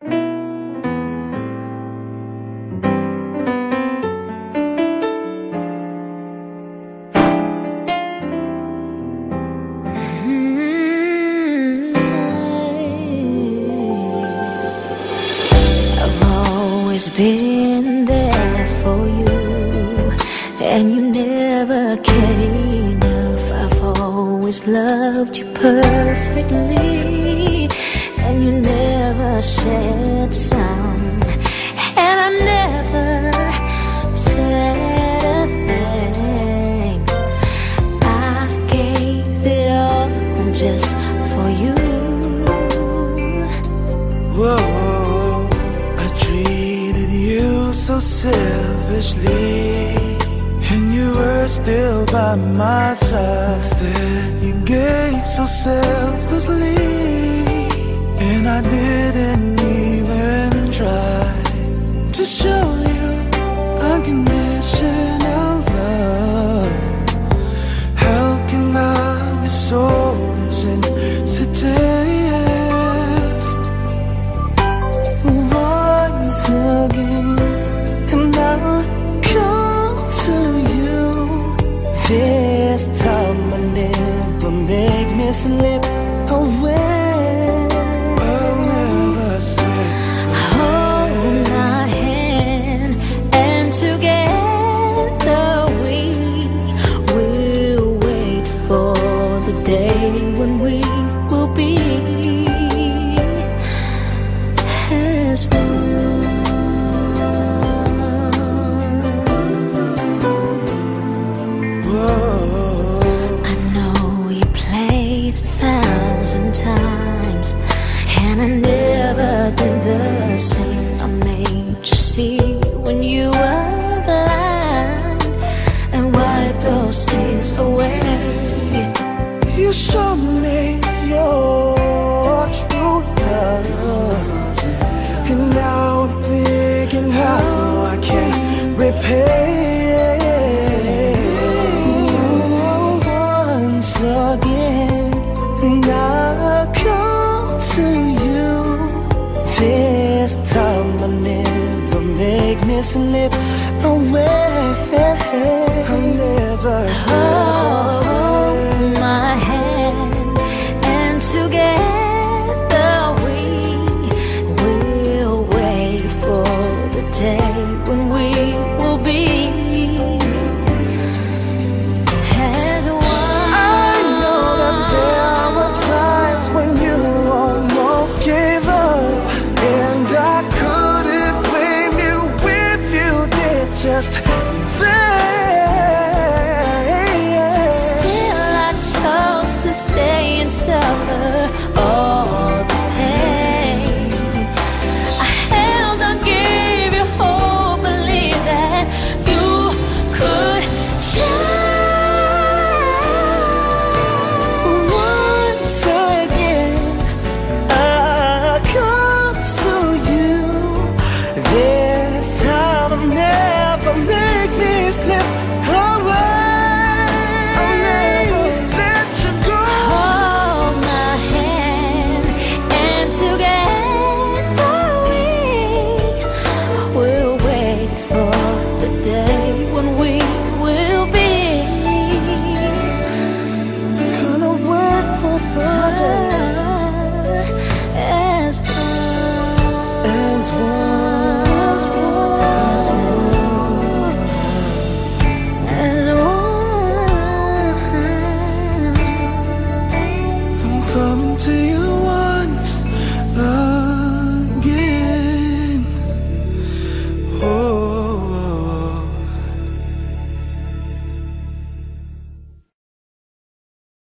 Been there for you, and you never cared enough. I've always loved you perfectly, and you never said some, and I never said a thing. I gave it all just for you. Whoa, so selfishly, and you were still by my side. Instead, you gave so selflessly, and I didn't even try to show you unconditional love. How can I be so insensitive? Once again, this time I never make me slip away. I'll never slip away. Hold my hand, and together we will wait for the day when we will be as one. Times, and I never did the same. I made you see when you were blind, and wiped those tears away. You showed me your true love, and now I'm thinking how I can repay. Once again, and I come to you. This time I never make me slip away. I'll never slip away. My hand, and together we will wait for the day when we will be as one. I know that there were times when you almost gave up, and I couldn't blame you if you did just that. Still I chose to stay and suffer all